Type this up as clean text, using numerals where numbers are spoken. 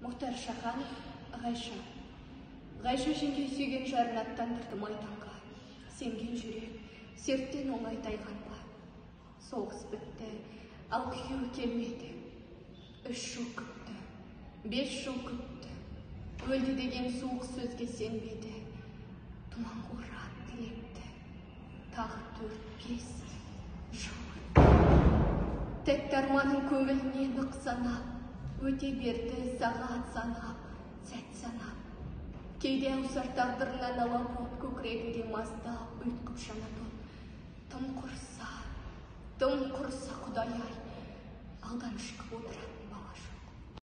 Мұхтар Шаханов, Ғайша. Ғайша жеңге сүйген жарын аттандырды майданға. Сенген жүрек, серттен оңай тайғанға. Соғыс бітті, ал күйеу келмеді. 3 жыл күтті, 5 жыл күтті. Өлді деген суық сөзге сенбеді. Тұман қора тілепті. Тағы 4-5 жыл. Тәтті арманың көңіліне нық санап, өте берді сағат санап, сәт санап. Кейде аусар тағдырынан ала боп, көкірегінде маздап, ұйтқып жанатын. Тым құрса Құдай-ай, алдан шықып отырады.